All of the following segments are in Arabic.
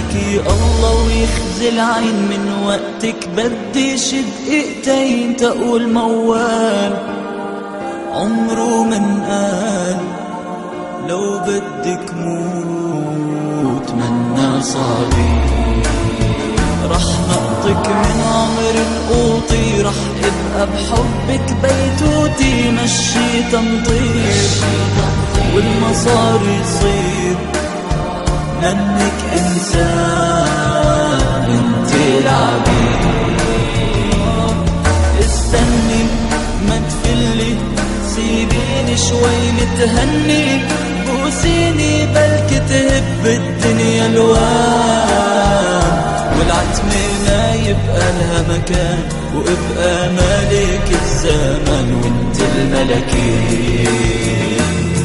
فيكي الله ويخزي العين، من وقتك بدي شد دقيقتين تقول موال. عمره من قال لو بدك موت منا صابي، رح نقطك من عمر نقوطي، رح ابقى بحبك بيتوتي، مشي تنطير والمصاري يصير منك انسان انتي العبيد. استني ما تفلي سيبيني شوي متهني، بوسيني بلكي تهب الدنيا الوان، والعتمة ما يبقى لها مكان، وابقى مالك الزمان وانت الملكين.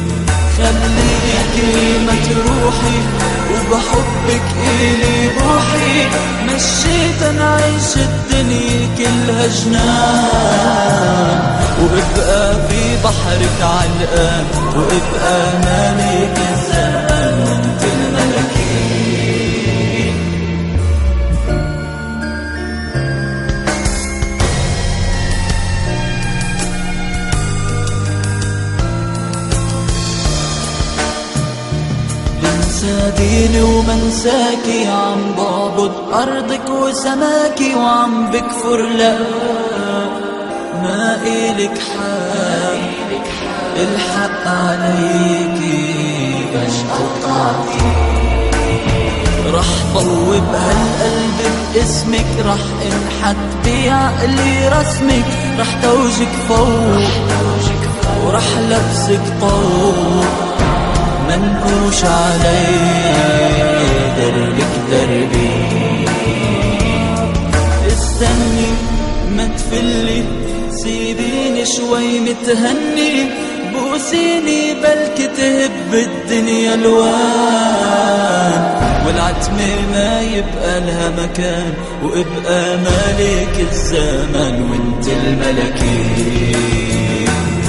خليكي ما تروحي وبحبك إلي روحي، مشيت نعيش الدنيا كلها جنان، وابقى في بحرك علقان، وابقى مالك الزمان وانت الملكين. ديني ومنساكي، عم بعبد أرضك وسماكي، وعم بكفر لا ما إلك حق، الحق عليكي باش قطعتي. رح طوب هالقلب باسمك، رح انحت بعقلي رسمك، رح توجك فوق ورح لبسك طوق، منقوش علي دربك دربي. استني ما تفلي سيبيني شوي متهني، بوسيني بلكي تهب الدنيا الوان، والعتمة ما يبقى لها مكان، وابقى مالك الزمان وانت الملكين.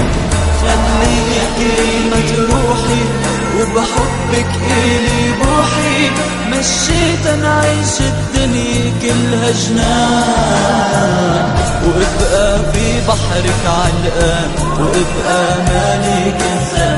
خليكي ما تروحي وبحبك إلي بروحي، مشيت نعيش الدنيا كلها جنان، وابقى في بحرك علقان، وابقى مالك الزمان.